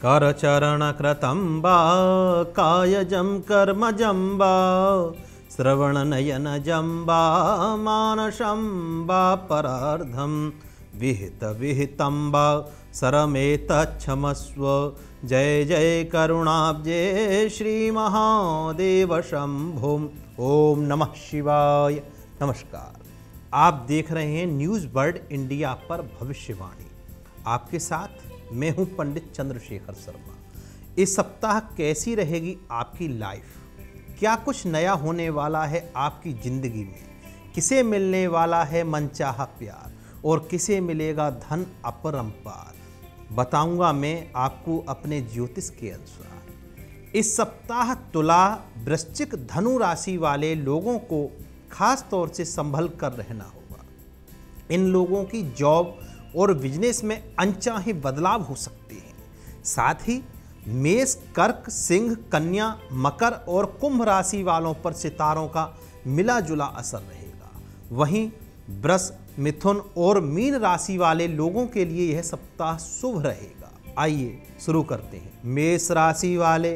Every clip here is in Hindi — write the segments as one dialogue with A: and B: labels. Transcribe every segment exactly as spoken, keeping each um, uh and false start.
A: करचरणकृतं वा कायजं कर्मजं वा श्रवणनयनजं वा मानसं वा परार्धं विहितविहितं वा सरमेतच्छमस्व। जय जय करुणाब्जे श्रीमहादेव शंभो। ओम नमः शिवाय। नमस्कार, आप देख रहे हैं न्यूज़ वर्ल्ड इंडिया पर भविष्यवाणी। आपके साथ मैं हूं पंडित चंद्रशेखर शर्मा। इस सप्ताह कैसी रहेगी आपकी लाइफ? क्या कुछ नया होने वाला है आपकी ज़िंदगी में? किसे मिलने वाला है मनचाहा प्यार और किसे मिलेगा धन अपरंपार? बताऊंगा मैं आपको अपने ज्योतिष के अनुसार। इस सप्ताह तुला, वृश्चिक, धनु राशि वाले लोगों को खास तौर से संभल कर रहना होगा। इन लोगों की जॉब और बिजनेस में अनचाहे बदलाव हो सकते हैं। साथ ही मेष, कर्क, सिंह, कन्या, मकर और कुंभ राशि वालों पर सितारों का मिला जुला असर रहेगा। वहीं वृष, मिथुन और मीन राशि वाले लोगों के लिए यह सप्ताह शुभ रहेगा। आइए शुरू करते हैं। मेष राशि वाले,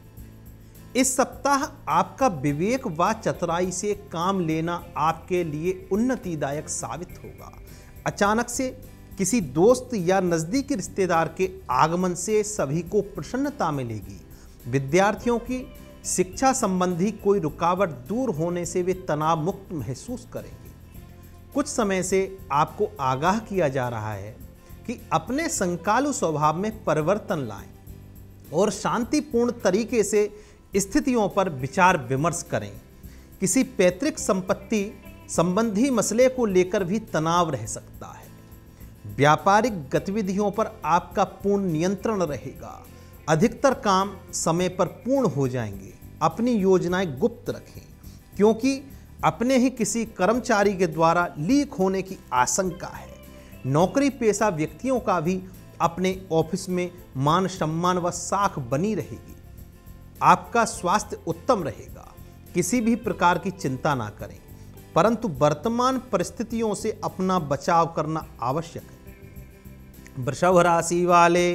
A: इस सप्ताह आपका विवेक व चतुराई से काम लेना आपके लिए उन्नतिदायक साबित होगा। अचानक से किसी दोस्त या नज़दीकी रिश्तेदार के आगमन से सभी को प्रसन्नता मिलेगी। विद्यार्थियों की शिक्षा संबंधी कोई रुकावट दूर होने से वे तनाव मुक्त महसूस करेंगे। कुछ समय से आपको आगाह किया जा रहा है कि अपने संकालु स्वभाव में परिवर्तन लाएं और शांतिपूर्ण तरीके से स्थितियों पर विचार विमर्श करें। किसी पैतृक संपत्ति संबंधी मसले को लेकर भी तनाव रह सकता है। व्यापारिक गतिविधियों पर आपका पूर्ण नियंत्रण रहेगा। अधिकतर काम समय पर पूर्ण हो जाएंगे। अपनी योजनाएं गुप्त रखें, क्योंकि अपने ही किसी कर्मचारी के द्वारा लीक होने की आशंका है। नौकरी पेशा व्यक्तियों का भी अपने ऑफिस में मान सम्मान व साख बनी रहेगी। आपका स्वास्थ्य उत्तम रहेगा। किसी भी प्रकार की चिंता ना करें, परंतु वर्तमान परिस्थितियों से अपना बचाव करना आवश्यक है। वृषभ राशि वाले,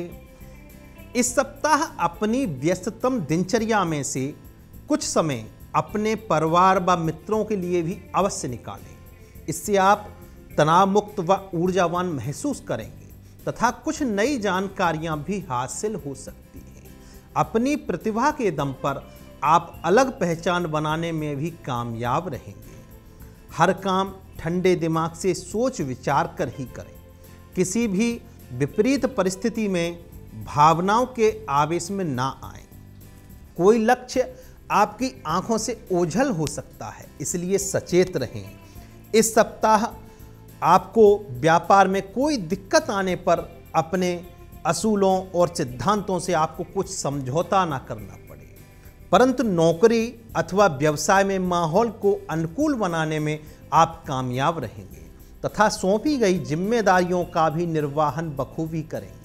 A: इस सप्ताह अपनी व्यस्ततम दिनचर्या में से कुछ समय अपने परिवार व मित्रों के लिए भी अवश्य निकालें। इससे आप तनाव मुक्त व ऊर्जावान महसूस करेंगे तथा कुछ नई जानकारियां भी हासिल हो सकती हैं। अपनी प्रतिभा के दम पर आप अलग पहचान बनाने में भी कामयाब रहेंगे। हर काम ठंडे दिमाग से सोच विचार कर ही करें। किसी भी विपरीत परिस्थिति में भावनाओं के आवेश में ना आएं। कोई लक्ष्य आपकी आंखों से ओझल हो सकता है, इसलिए सचेत रहें। इस सप्ताह आपको व्यापार में कोई दिक्कत आने पर अपने असूलों और सिद्धांतों से आपको कुछ समझौता ना करना पड़े, परंतु नौकरी अथवा व्यवसाय में माहौल को अनुकूल बनाने में आप कामयाब रहेंगे तथा सौंपी गई जिम्मेदारियों का भी निर्वहन बखूबी करेंगे।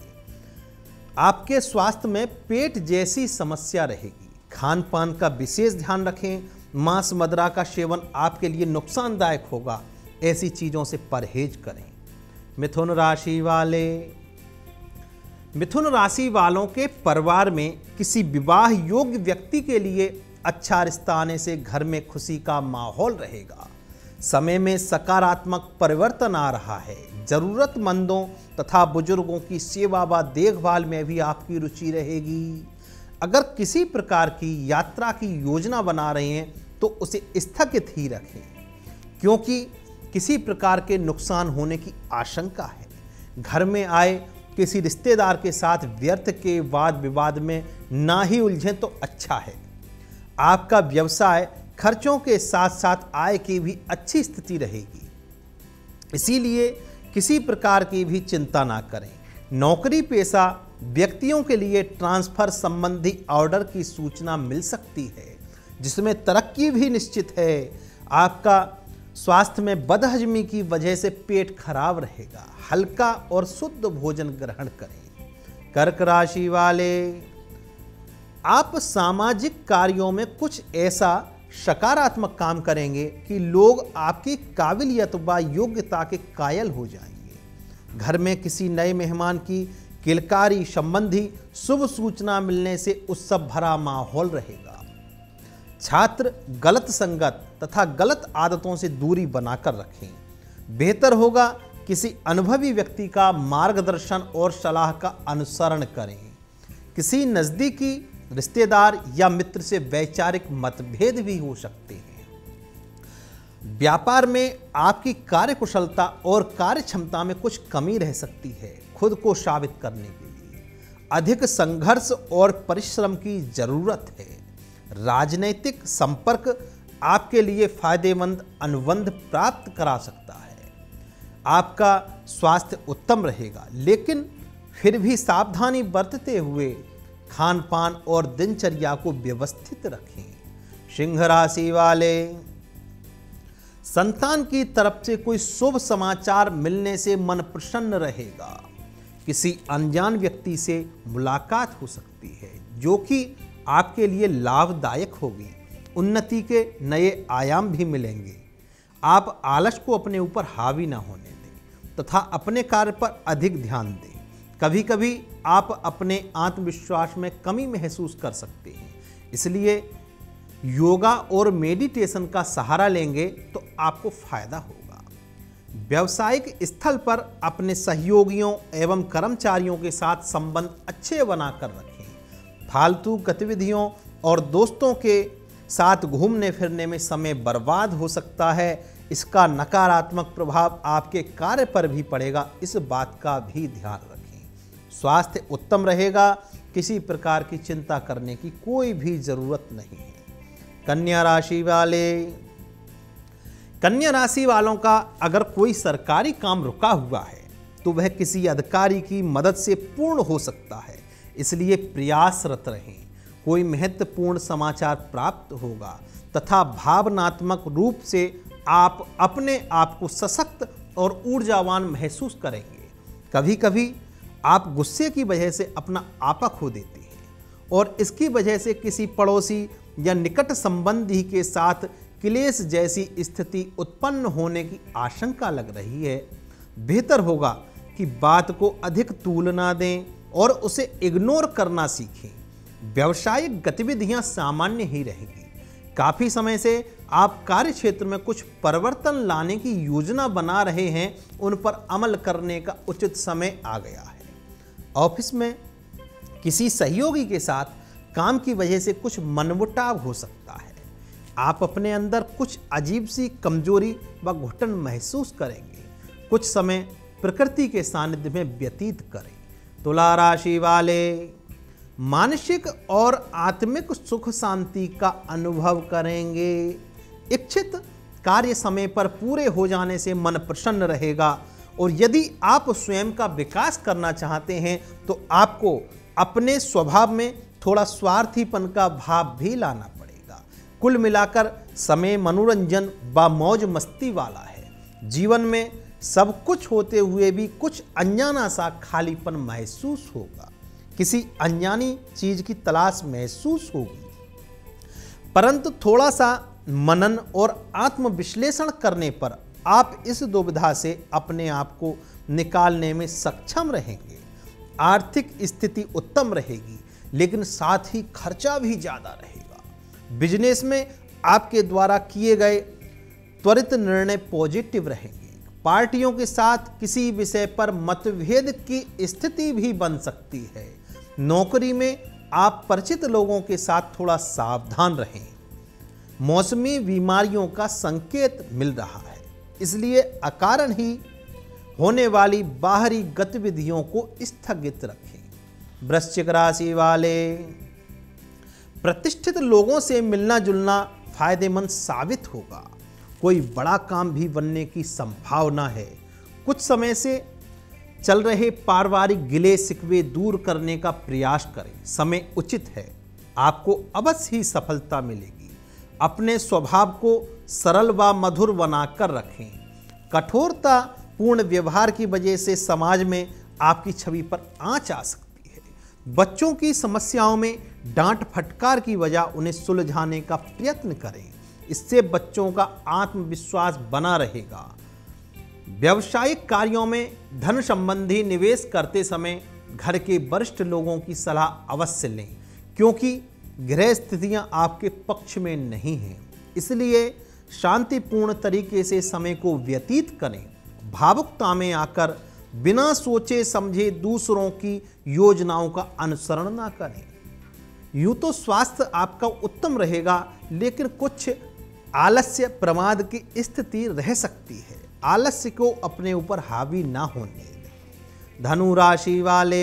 A: आपके स्वास्थ्य में पेट जैसी समस्या रहेगी। खान पान का विशेष ध्यान रखें। मांस मदिरा का सेवन आपके लिए नुकसानदायक होगा। ऐसी चीज़ों से परहेज करें। मिथुन राशि वाले, मिथुन राशि वालों के परिवार में किसी विवाह योग्य व्यक्ति के लिए अच्छा रिश्ता आने से घर में खुशी का माहौल रहेगा। समय में सकारात्मक परिवर्तन आ रहा है। जरूरतमंदों तथा बुजुर्गों की सेवा व देखभाल में भी आपकी रुचि रहेगी। अगर किसी प्रकार की यात्रा की योजना बना रहे हैं तो उसे स्थगित ही रखें, क्योंकि किसी प्रकार के नुकसान होने की आशंका है। घर में आए किसी रिश्तेदार के साथ व्यर्थ के वाद विवाद में ना ही उलझें तो अच्छा है। आपका व्यवसाय खर्चों के साथ साथ आय की भी अच्छी स्थिति रहेगी, इसीलिए किसी प्रकार की भी चिंता ना करें। नौकरी पेशा व्यक्तियों के लिए ट्रांसफर संबंधी ऑर्डर की सूचना मिल सकती है, जिसमें तरक्की भी निश्चित है। आपका स्वास्थ्य में बदहजमी की वजह से पेट खराब रहेगा। हल्का और शुद्ध भोजन ग्रहण करें। कर्क राशि वाले, आप सामाजिक कार्यों में कुछ ऐसा सकारात्मक काम करेंगे कि लोग आपकी काबिलियत व योग्यता के कायल हो जाएंगे। घर में किसी नए मेहमान की किलकारी संबंधी शुभ सूचना मिलने से उत्सव भरा माहौल रहेगा। छात्र गलत संगत तथा गलत आदतों से दूरी बनाकर रखें। बेहतर होगा किसी अनुभवी व्यक्ति का मार्गदर्शन और सलाह का अनुसरण करें। किसी नज़दीकी रिश्तेदार या मित्र से वैचारिक मतभेद भी हो सकते हैं। व्यापार में आपकी कार्यकुशलता और कार्यक्षमता में कुछ कमी रह सकती है। खुद को साबित करने के लिए अधिक संघर्ष और परिश्रम की जरूरत है। राजनैतिक संपर्क आपके लिए फायदेमंद अनुबंध प्राप्त करा सकता है। आपका स्वास्थ्य उत्तम रहेगा, लेकिन फिर भी सावधानी बरतते हुए खान पान और दिनचर्या को व्यवस्थित रखें। सिंह राशि वाले, संतान की तरफ से कोई शुभ समाचार मिलने से मन प्रसन्न रहेगा। किसी अनजान व्यक्ति से मुलाकात हो सकती है जो कि आपके लिए लाभदायक होगी। उन्नति के नए आयाम भी मिलेंगे। आप आलस को अपने ऊपर हावी ना होने दें तथा अपने कार्य पर अधिक ध्यान दें। कभी कभी आप अपने आत्मविश्वास में कमी महसूस कर सकते हैं, इसलिए योगा और मेडिटेशन का सहारा लेंगे तो आपको फायदा होगा। व्यावसायिक स्थल पर अपने सहयोगियों एवं कर्मचारियों के साथ संबंध अच्छे बनाकर रखें। फालतू गतिविधियों और दोस्तों के साथ घूमने फिरने में समय बर्बाद हो सकता है। इसका नकारात्मक प्रभाव आपके कार्य पर भी पड़ेगा, इस बात का भी ध्यान रखें। स्वास्थ्य उत्तम रहेगा। किसी प्रकार की चिंता करने की कोई भी जरूरत नहीं है। कन्या राशि वाले, कन्या राशि वालों का अगर कोई सरकारी काम रुका हुआ है तो वह किसी अधिकारी की मदद से पूर्ण हो सकता है, इसलिए प्रयासरत रहें। कोई महत्वपूर्ण समाचार प्राप्त होगा तथा भावनात्मक रूप से आप अपने आप को सशक्त और ऊर्जावान महसूस करेंगे। कभी कभी आप गुस्से की वजह से अपना आपा खो देते हैं और इसकी वजह से किसी पड़ोसी या निकट संबंधी के साथ क्लेश जैसी स्थिति उत्पन्न होने की आशंका लग रही है। बेहतर होगा कि बात को अधिक तूलना दें और उसे इग्नोर करना सीखें। व्यावसायिक गतिविधियां सामान्य ही रहेंगी। काफ़ी समय से आप कार्य क्षेत्र में कुछ परिवर्तन लाने की योजना बना रहे हैं, उन पर अमल करने का उचित समय आ गया है। ऑफिस में किसी सहयोगी के साथ काम की वजह से कुछ मनमुटाव हो सकता है। आप अपने अंदर कुछ अजीब सी कमजोरी व घुटन महसूस करेंगे। कुछ समय प्रकृति के सानिध्य में व्यतीत करें। तुला राशि वाले, मानसिक और आत्मिक सुख शांति का अनुभव करेंगे। इच्छित कार्य समय पर पूरे हो जाने से मन प्रसन्न रहेगा और यदि आप स्वयं का विकास करना चाहते हैं तो आपको अपने स्वभाव में थोड़ा स्वार्थीपन का भाव भी लाना पड़ेगा। कुल मिलाकर समय मनोरंजन व मौज मस्ती वाला है। जीवन में सब कुछ होते हुए भी कुछ अनजाना सा खालीपन महसूस होगा। किसी अनजानी चीज की तलाश महसूस होगी, परंतु थोड़ा सा मनन और आत्मविश्लेषण करने पर आप इस दुविधा से अपने आप को निकालने में सक्षम रहेंगे। आर्थिक स्थिति उत्तम रहेगी, लेकिन साथ ही खर्चा भी ज़्यादा रहेगा। बिजनेस में आपके द्वारा किए गए त्वरित निर्णय पॉजिटिव रहेंगे। पार्टियों के साथ किसी विषय पर मतभेद की स्थिति भी बन सकती है। नौकरी में आप परिचित लोगों के साथ थोड़ा सावधान रहें। मौसमी बीमारियों का संकेत मिल रहा है, इसलिए अकारण ही होने वाली बाहरी गतिविधियों को स्थगित रखें। वृश्चिक राशि वाले, प्रतिष्ठित लोगों से मिलना जुलना फायदेमंद साबित होगा। कोई बड़ा काम भी बनने की संभावना है। कुछ समय से चल रहे पारिवारिक गिले शिकवे दूर करने का प्रयास करें। समय उचित है, आपको अवश्य ही सफलता मिलेगी। अपने स्वभाव को सरल व मधुर बनाकर रखें। कठोरता पूर्ण व्यवहार की वजह से समाज में आपकी छवि पर आंच आ सकती है। बच्चों की समस्याओं में डांट फटकार की वजह उन्हें सुलझाने का प्रयत्न करें, इससे बच्चों का आत्मविश्वास बना रहेगा। व्यावसायिक कार्यों में धन संबंधी निवेश करते समय घर के वरिष्ठ लोगों की सलाह अवश्य लें, क्योंकि ग्रह स्थितियां आपके पक्ष में नहीं हैं। इसलिए शांतिपूर्ण तरीके से समय को व्यतीत करें। भावुकता में आकर बिना सोचे समझे दूसरों की योजनाओं का अनुसरण ना करें। यूं तो स्वास्थ्य आपका उत्तम रहेगा, लेकिन कुछ आलस्य प्रमाद की स्थिति रह सकती है। आलस्य को अपने ऊपर हावी ना होने दें। धनु राशि वाले,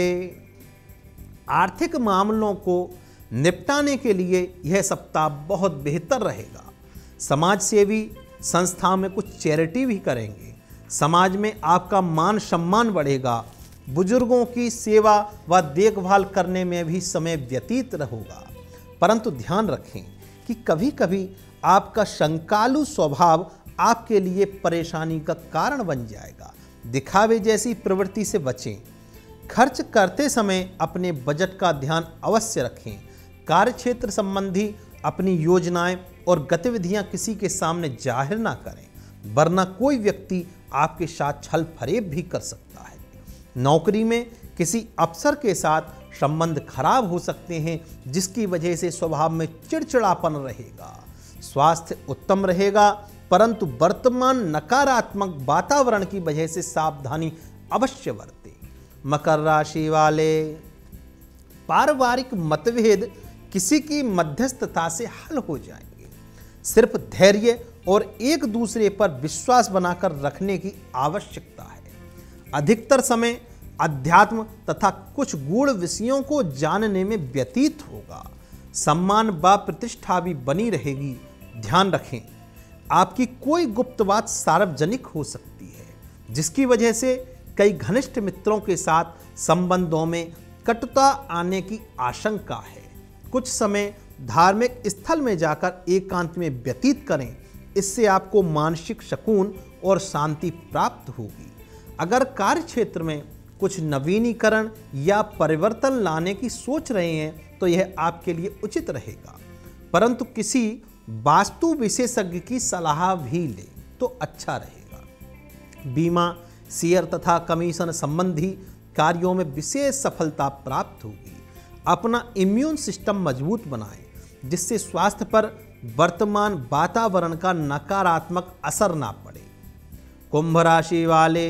A: आर्थिक मामलों को निपटाने के लिए यह सप्ताह बहुत बेहतर रहेगा। समाज सेवी संस्थाओं में कुछ चैरिटी भी करेंगे। समाज में आपका मान सम्मान बढ़ेगा। बुजुर्गों की सेवा व देखभाल करने में भी समय व्यतीत होगा। परंतु ध्यान रखें कि कभी कभी आपका शंकालु स्वभाव आपके लिए परेशानी का कारण बन जाएगा। दिखावे जैसी प्रवृत्ति से बचें। खर्च करते समय अपने बजट का ध्यान अवश्य रखें। कार्यक्षेत्र संबंधी अपनी योजनाएं और गतिविधियां किसी के सामने जाहिर ना करें, वरना कोई व्यक्ति आपके साथ छल फरेब भी कर सकता है। नौकरी में किसी अफसर के साथ संबंध खराब हो सकते हैं, जिसकी वजह से स्वभाव में चिड़चिड़ापन रहेगा। स्वास्थ्य उत्तम रहेगा, परंतु वर्तमान नकारात्मक वातावरण की वजह से सावधानी अवश्य बरतें। मकर राशि वाले, पारिवारिक मतभेद किसी की मध्यस्थता से हल हो जाएंगे। सिर्फ धैर्य और एक दूसरे पर विश्वास बनाकर रखने की आवश्यकता है। अधिकतर समय अध्यात्म तथा कुछ गूढ़ विषयों को जानने में व्यतीत होगा। सम्मान व प्रतिष्ठा भी बनी रहेगी। ध्यान रखें, आपकी कोई गुप्त बात सार्वजनिक हो सकती है, जिसकी वजह से कई घनिष्ठ मित्रों के साथ संबंधों में कटुता आने की आशंका है। कुछ समय धार्मिक स्थल में जाकर एकांत में व्यतीत करें, इससे आपको मानसिक सुकून और शांति प्राप्त होगी। अगर कार्य क्षेत्र में कुछ नवीनीकरण या परिवर्तन लाने की सोच रहे हैं तो यह आपके लिए उचित रहेगा, परंतु किसी वास्तु विशेषज्ञ की सलाह भी लें तो अच्छा रहेगा। बीमा, शेयर तथा कमीशन संबंधी कार्यों में विशेष सफलता प्राप्त होगी। अपना इम्यून सिस्टम मजबूत बनाएं, जिससे स्वास्थ्य पर वर्तमान वातावरण का नकारात्मक असर ना पड़े। कुंभ राशि वाले,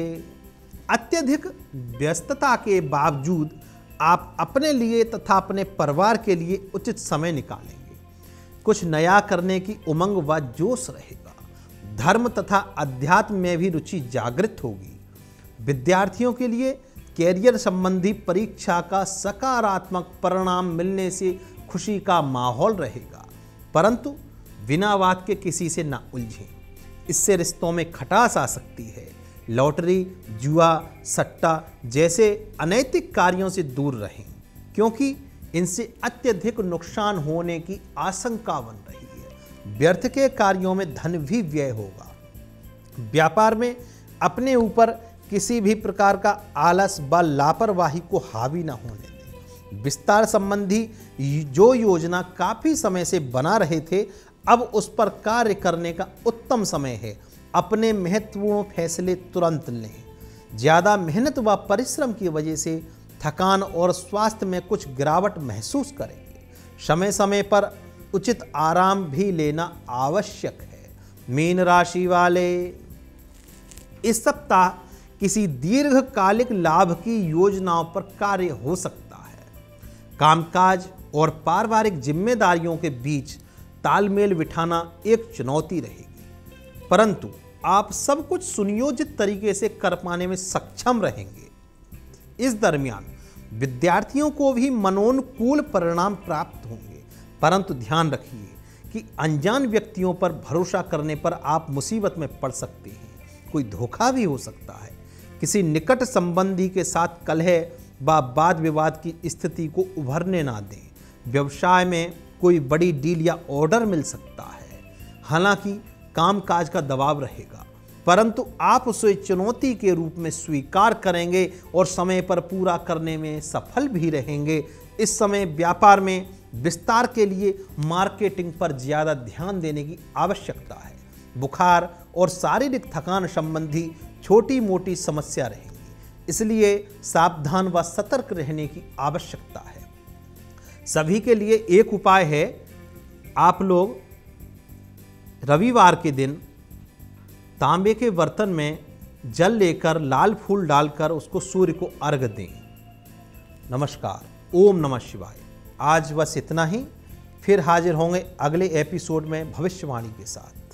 A: अत्यधिक व्यस्तता के बावजूद आप अपने लिए तथा अपने परिवार के लिए उचित समय निकालेंगे। कुछ नया करने की उमंग व जोश रहेगा। धर्म तथा अध्यात्म में भी रुचि जागृत होगी। विद्यार्थियों के लिए कैरियर संबंधी परीक्षा का सकारात्मक परिणाम मिलने से खुशी का माहौल रहेगा, परंतु बिना बात के किसी से ना उलझें, इससे रिश्तों में खटास आ सकती है। लॉटरी, जुआ, सट्टा जैसे अनैतिक कार्यों से दूर रहें, क्योंकि इनसे अत्यधिक नुकसान होने की आशंका बन रही है। व्यर्थ के कार्यों में धन भी व्यय होगा। व्यापार में अपने ऊपर किसी भी प्रकार का आलस व लापरवाही को हावी न होने दें। विस्तार संबंधी जो योजना काफी समय से बना रहे थे, अब उस पर कार्य करने का उत्तम समय है। अपने महत्वपूर्ण फैसले तुरंत लें। ज़्यादा मेहनत व परिश्रम की वजह से थकान और स्वास्थ्य में कुछ गिरावट महसूस करेंगे। समय समय पर उचित आराम भी लेना आवश्यक है। मीन राशि वाले, इस सप्ताह किसी दीर्घकालिक लाभ की योजनाओं पर कार्य हो सकता है। कामकाज और पारिवारिक जिम्मेदारियों के बीच तालमेल बिठाना एक चुनौती रहेगी, परंतु आप सब कुछ सुनियोजित तरीके से कर पाने में सक्षम रहेंगे। इस दरमियान विद्यार्थियों को भी मनोनुकूल परिणाम प्राप्त होंगे, परंतु ध्यान रखिए कि अनजान व्यक्तियों पर भरोसा करने पर आप मुसीबत में पड़ सकते हैं। कोई धोखा भी हो सकता है। किसी निकट संबंधी के साथ कलह व वाद विवाद की स्थिति को उभरने ना दें। व्यवसाय में कोई बड़ी डील या ऑर्डर मिल सकता है। हालांकि कामकाज का दबाव रहेगा, परंतु आप उसे चुनौती के रूप में स्वीकार करेंगे और समय पर पूरा करने में सफल भी रहेंगे। इस समय व्यापार में विस्तार के लिए मार्केटिंग पर ज़्यादा ध्यान देने की आवश्यकता है। बुखार और शारीरिक थकान संबंधी छोटी मोटी समस्या रहेंगी। इसलिए सावधान व सतर्क रहने की आवश्यकता है। सभी के लिए एक उपाय है, आप लोग रविवार के दिन तांबे के बर्तन में जल लेकर लाल फूल डालकर उसको सूर्य को अर्घ दें। नमस्कार, ओम नमः शिवाय। आज बस इतना ही, फिर हाजिर होंगे अगले एपिसोड में भविष्यवाणी के साथ।